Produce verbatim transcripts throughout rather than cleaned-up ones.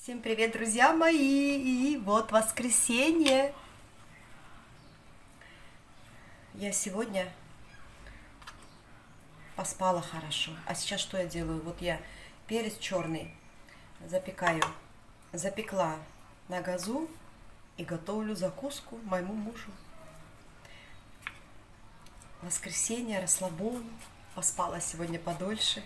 Всем привет, друзья мои! И вот воскресенье. Я сегодня поспала хорошо. А сейчас что я делаю? Вот я перец черный запекаю. Запекла на газу и готовлю закуску моему мужу. Воскресенье, расслабон. Поспала сегодня подольше.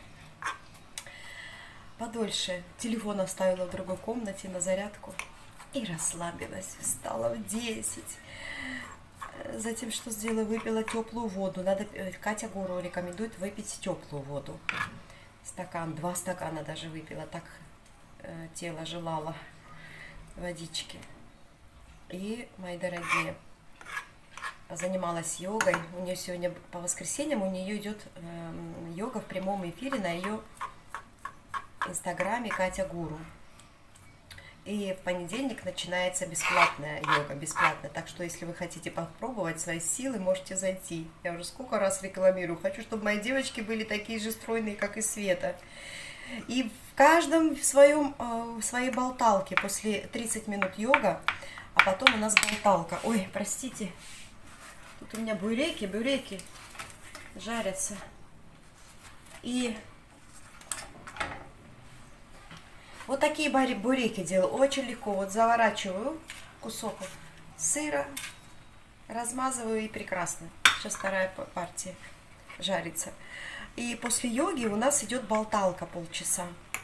Подольше. Телефон оставила в другой комнате на зарядку. И расслабилась. Встала в десять. Затем что сделала? Выпила теплую воду. Надо, Катя Гуру рекомендует выпить теплую воду. Стакан, два стакана даже выпила. Так э, тело желало водички. И, мои дорогие, занималась йогой. У нее сегодня по воскресеньям у нее идет э, йога в прямом эфире на ее инстаграме Катя Гуру. И в понедельник начинается бесплатная йога, бесплатная. Так что, если вы хотите попробовать свои силы, можете зайти. Я уже сколько раз рекламирую. Хочу, чтобы мои девочки были такие же стройные, как и Света. И в каждом в своем, в своей болталке после тридцати минут йога, а потом у нас болталка. Ой, простите, тут у меня буряки, буряки жарятся. И вот такие буряки делаю. Очень легко. Вот заворачиваю кусок сыра, размазываю и прекрасно. Сейчас вторая партия жарится. И после йоги у нас идет болталка полчаса.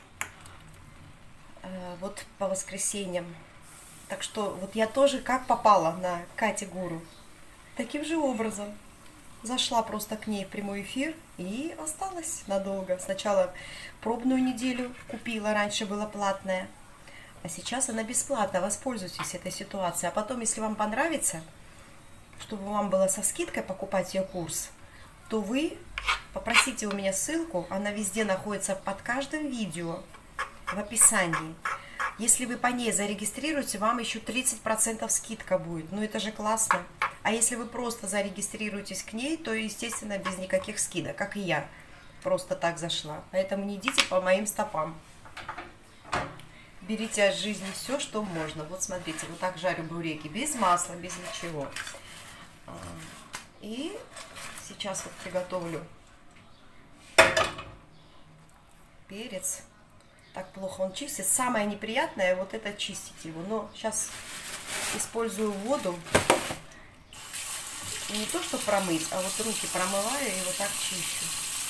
Вот по воскресеньям. Так что вот я тоже как попала на Катю Гуру. Таким же образом. Зашла просто к ней в прямой эфир и осталась надолго. Сначала пробную неделю купила, раньше была платная, а сейчас она бесплатная. Воспользуйтесь этой ситуацией. А потом, если вам понравится, чтобы вам было со скидкой покупать ее курс, то вы попросите у меня ссылку, она везде находится под каждым видео в описании. Если вы по ней зарегистрируете, вам еще тридцать процентов скидка будет. Ну это же классно. А если вы просто зарегистрируетесь к ней, то, естественно, без никаких скидок, как и я. Просто так зашла. Поэтому не идите по моим стопам. Берите от жизни все, что можно. Вот смотрите, вот так жарю буряки. Без масла, без ничего. И сейчас вот приготовлю перец. Так плохо он чистит. Самое неприятное вот это чистить его. Но сейчас использую воду. Не то, что промыть, а вот руки промываю и вот так чищу.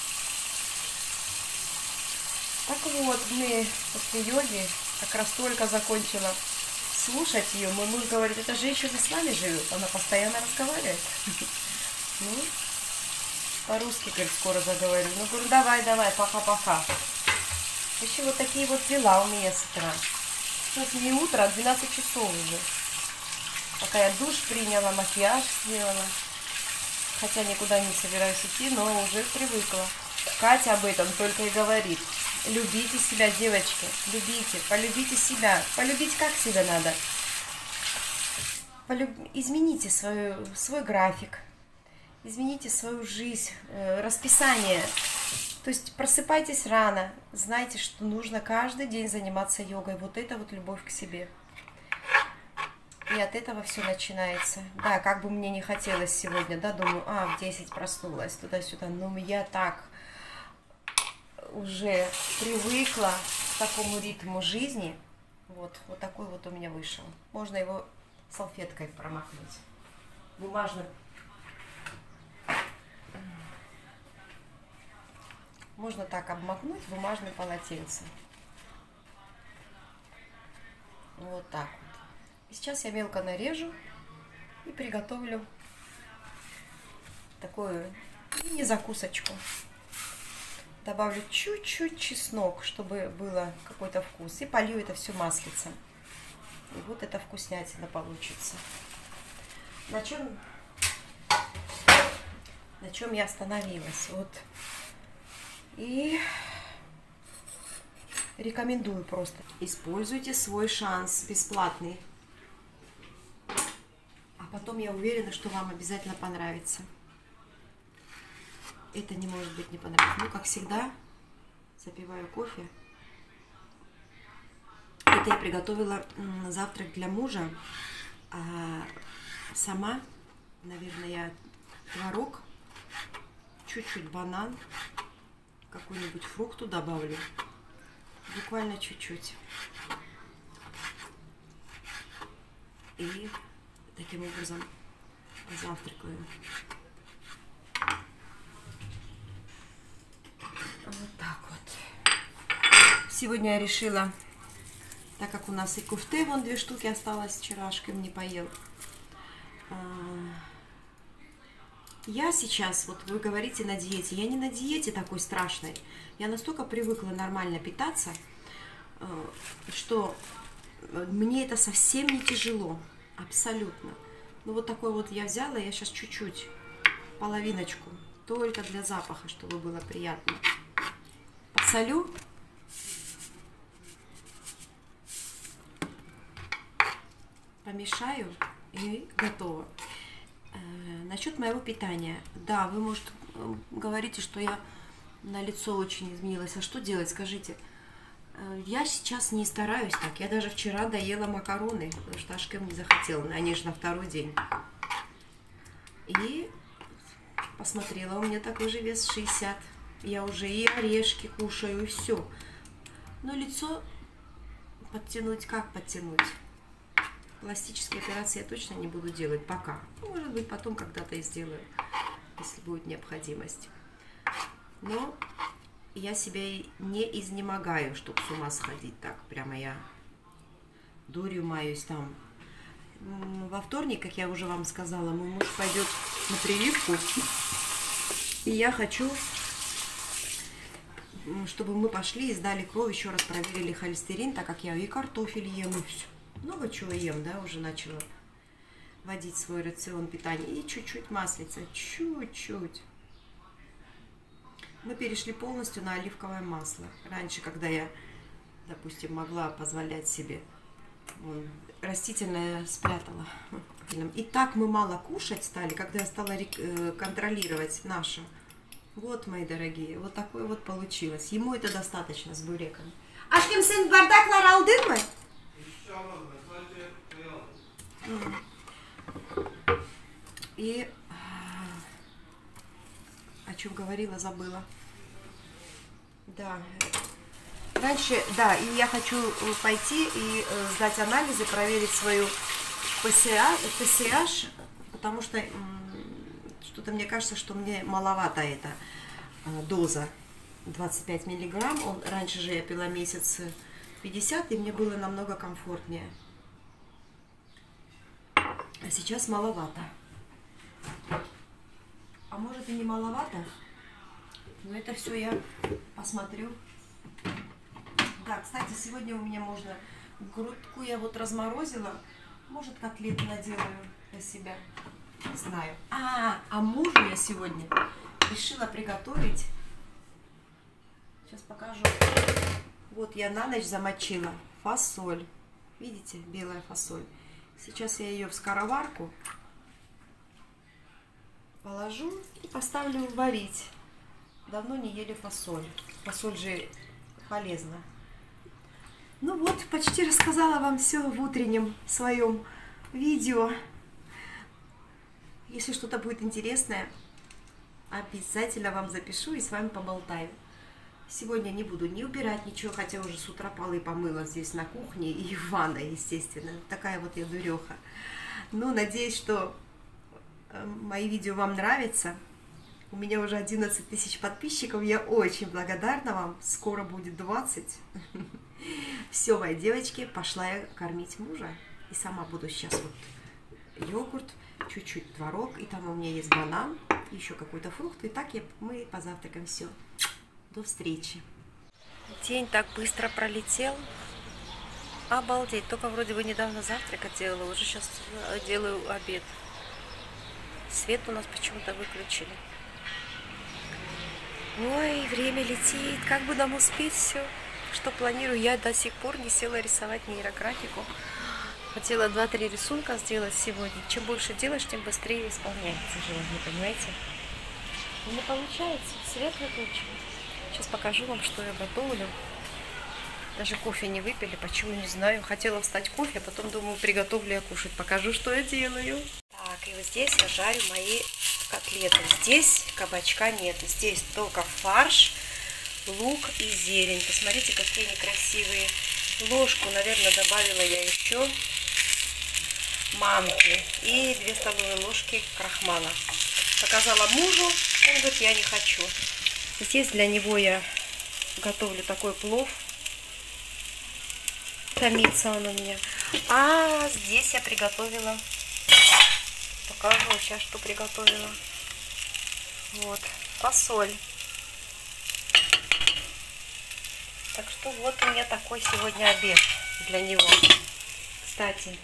Так вот, мы после йоги как раз только закончила слушать ее. Мой муж говорит, эта женщина с нами живет, она постоянно разговаривает. Ну, по-русски, говорит, скоро заговорю. Ну, говорю, давай, давай, пока-пока. Еще вот такие вот дела у меня с утра. Сейчас не утро, а двенадцать часов уже. Пока я душ приняла, макияж сделала. Хотя никуда не собираюсь идти, но уже привыкла. Катя об этом только и говорит. Любите себя, девочки. Любите, полюбите себя. Полюбить как себя надо. Полюб... Измените свою, свой график. Измените свою жизнь, э, расписание. То есть просыпайтесь рано. Знайте, что нужно каждый день заниматься йогой. Вот это вот любовь к себе. И от этого все начинается. Да, как бы мне не хотелось сегодня, да, думаю, а, в десять проснулась, туда-сюда. Но я так уже привыкла к такому ритму жизни. Вот, вот такой вот у меня вышел. Можно его салфеткой промокнуть. Бумажным. Можно так обмакнуть бумажным полотенцем. Вот так вот. Сейчас я мелко нарежу и приготовлю такую мини-закусочку. Добавлю чуть-чуть чеснок, чтобы было какой-то вкус. И полью это все маслицем. И вот это вкуснятина получится. На чем, на чем я остановилась? Вот. И рекомендую просто. Используйте свой шанс бесплатный. Потом я уверена, что вам обязательно понравится. Это не может быть не понравится. Ну, как всегда, запиваю кофе. И Это я приготовила завтрак для мужа, а сама, наверное, я творог, чуть-чуть банан, какой-нибудь фрукт добавлю, буквально чуть-чуть. И таким образом завтракаю. Вот так вот. Сегодня я решила, так как у нас и куфте, вон две штуки осталось, вчерашком не поел. Я сейчас, вот вы говорите на диете, я не на диете такой страшной. Я настолько привыкла нормально питаться, что мне это совсем не тяжело, абсолютно. Ну вот такой вот я взяла, я сейчас чуть-чуть, половиночку, только для запаха, чтобы было приятно. Посолю. Помешаю и готово. Насчет моего питания. Да, вы, может, говорите, что я на лицо очень изменилась. А что делать, скажите? Я сейчас не стараюсь так. Я даже вчера доела макароны, потому что Ашкем не захотел. Они же на второй день. И посмотрела, у меня такой же вес шестьдесят. Я уже и орешки кушаю, и все. Но лицо подтянуть, как подтянуть? Пластические операции я точно не буду делать пока. Может быть, потом когда-то и сделаю, если будет необходимость. Но я себя и не изнемогаю, чтобы с ума сходить. Так, прямо я дурью маюсь там. Во вторник, как я уже вам сказала, мой муж пойдет на прививку. И я хочу, чтобы мы пошли и сдали кровь, еще раз проверили холестерин, так как я и картофель ем, и все. Много чего ем, да, уже начала вводить свой рацион питания. И чуть-чуть маслица, чуть-чуть. Мы перешли полностью на оливковое масло. Раньше, когда я, допустим, могла позволять себе, вон, растительное спрятала. И так мы мало кушать стали, когда я стала контролировать наше. Вот, мои дорогие, вот такое вот получилось. Ему это достаточно с буреком. Ашкем, сын, бардакlar aldın mı? И о чем говорила, забыла. Да. Раньше, да, и я хочу пойти и сдать анализы, проверить свою ПСА, потому что что-то мне кажется, что мне маловато эта доза двадцать пять миллиграмм. Он, раньше же я пила месяц пятьдесят, и мне было намного комфортнее. А сейчас маловато. А может и не маловато, но это все я посмотрю. Да, кстати, сегодня у меня можно грудку я вот разморозила. Может, котлеты наделаю для себя. Не знаю. А, а мужу я сегодня решила приготовить. Сейчас покажу. Вот я на ночь замочила фасоль. Видите, белая фасоль. Сейчас я ее в скороварку положу и поставлю варить. Давно не ели фасоль. Фасоль же полезна. Ну вот, почти рассказала вам все в утреннем своем видео. Если что-то будет интересное, обязательно вам запишу и с вами поболтаю. Сегодня не буду не убирать ничего, хотя уже с утра полы помыла здесь на кухне и в ванной, естественно. Такая вот я дуреха. Ну, надеюсь, что мои видео вам нравятся. У меня уже одиннадцать тысяч подписчиков. Я очень благодарна вам. Скоро будет двадцать. Все, мои девочки, пошла я кормить мужа. И сама буду сейчас вот йогурт, чуть-чуть творог. И там у меня есть банан, еще какой-то фрукт. И так я, мы позавтракаем. Все. До встречи. День так быстро пролетел. Обалдеть. Только вроде бы недавно завтрак делала. Уже сейчас делаю обед. Свет у нас почему-то выключили. Ой, время летит. Как бы нам успеть все, что планирую. Я до сих пор не села рисовать нейрографику. Хотела два-три рисунка сделать сегодня. Чем больше делаешь, тем быстрее исполняется желание, понимаете? Не получается. Свет выключен. Сейчас покажу вам, что я готовлю. Даже кофе не выпили, почему, не знаю. Хотела встать кофе, а потом думаю, приготовлю я кушать. Покажу, что я делаю. Так, и вот здесь я жарю мои котлеты. Здесь кабачка нет. Здесь только фарш, лук и зелень. Посмотрите, какие они красивые. Ложку, наверное, добавила я еще манки и две столовые ложки крахмала. Показала мужу, он говорит, я не хочу. Здесь для него я готовлю такой плов. Томится он у меня. А здесь я приготовила. Покажу сейчас, что приготовила. Вот, фасоль. Так что вот у меня такой сегодня обед для него. Кстати,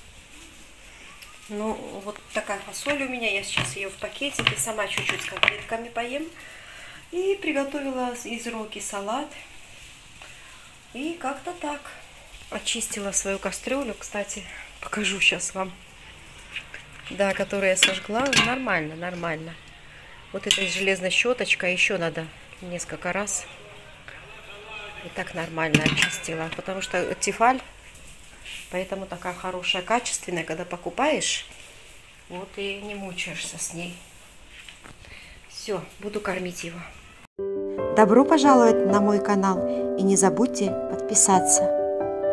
ну вот такая фасоль у меня. Я сейчас ее в пакетике, сама чуть-чуть с котлетками поем. И приготовила из роки салат. И как-то так. Очистила свою кастрюлю, кстати, покажу сейчас вам. Да, которую я сожгла. Нормально, нормально. Вот этой железной щеточкой еще надо несколько раз. И так нормально очистила. Потому что тефаль, поэтому такая хорошая, качественная, когда покупаешь, вот и не мучаешься с ней. Все, буду кормить его. Добро пожаловать на мой канал и не забудьте подписаться.